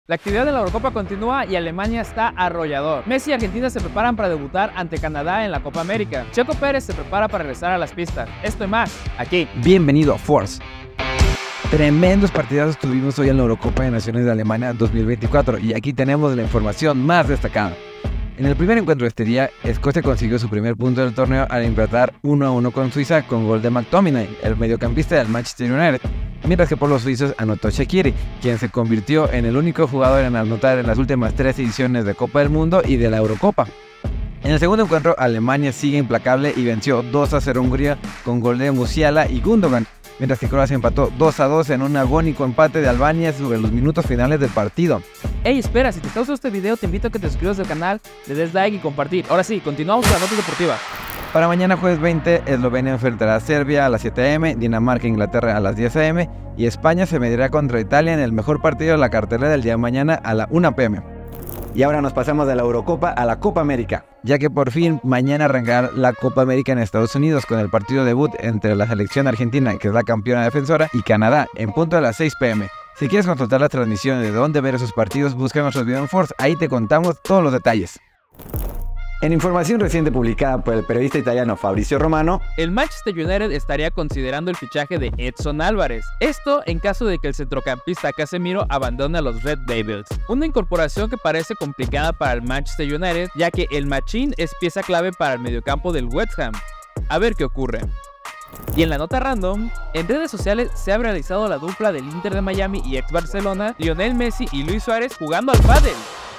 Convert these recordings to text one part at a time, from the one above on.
La actividad de la Eurocopa continúa y Alemania está arrollador. Messi y Argentina se preparan para debutar ante Canadá en la Copa América. Checo Pérez se prepara para regresar a las pistas. Esto y más, aquí. Bienvenido a Force. Tremendos partidazos tuvimos hoy en la Eurocopa de Naciones de Alemania 2024 y aquí tenemos la información más destacada. En el primer encuentro de este día, Escocia consiguió su primer punto del torneo al empatar 1-1 con Suiza con gol de McTominay, el mediocampista del Manchester United, mientras que por los suizos anotó Shaqiri, quien se convirtió en el único jugador en anotar en las últimas 3 ediciones de Copa del Mundo y de la Eurocopa. En el segundo encuentro, Alemania sigue implacable y venció 2-0 a Hungría con gol de Musiala y Gundogan, mientras que Croacia empató 2-2 en un agónico empate de Albania sobre los minutos finales del partido. Hey, espera, si te está gustando este video, te invito a que te suscribas al canal, le des like y compartir. Ahora sí, continuamos con las notas deportivas. Para mañana jueves 20, Eslovenia enfrentará a Serbia a las 7 am, Dinamarca e Inglaterra a las 10 am y España se medirá contra Italia en el mejor partido de la cartelera del día de mañana a la 1 pm. Y ahora nos pasamos de la Eurocopa a la Copa América, ya que por fin mañana arrancará la Copa América en Estados Unidos con el partido debut entre la selección argentina, que es la campeona defensora, y Canadá en punto a las 6 pm. Si quieres consultar las transmisiones de dónde ver esos partidos, busca nuestros videos en Force, ahí te contamos todos los detalles. En información reciente publicada por el periodista italiano Fabrizio Romano, el Manchester United estaría considerando el fichaje de Edson Álvarez. Esto en caso de que el centrocampista Casemiro abandone a los Red Devils. Una incorporación que parece complicada para el Manchester United, ya que el Machín es pieza clave para el mediocampo del West Ham. A ver qué ocurre. Y en la nota random, en redes sociales se ha realizado la dupla del Inter de Miami y ex Barcelona, Lionel Messi y Luis Suárez jugando al pádel.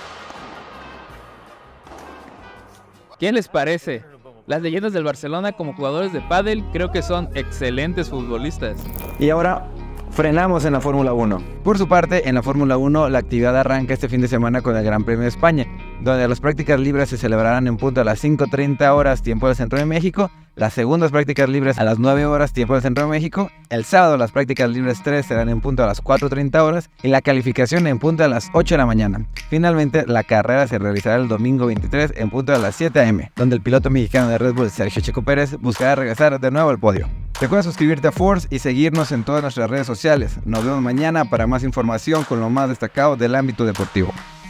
¿Qué les parece? Las leyendas del Barcelona como jugadores de pádel creo que son excelentes futbolistas. Y ahora frenamos en la Fórmula 1. Por su parte, en la Fórmula 1 la actividad arranca este fin de semana con el Gran Premio de España, donde las prácticas libres se celebrarán en punto a las 5:30 horas tiempo del Centro de México, las segundas prácticas libres a las 9 horas tiempo del Centro de México, el sábado las prácticas libres 3 serán en punto a las 4:30 horas y la calificación en punto a las 8 de la mañana. Finalmente, la carrera se realizará el domingo 23 en punto a las 7 am, donde el piloto mexicano de Red Bull, Sergio Checo Pérez, buscará regresar de nuevo al podio. Recuerda suscribirte a Force y seguirnos en todas nuestras redes sociales. Nos vemos mañana para más información con lo más destacado del ámbito deportivo.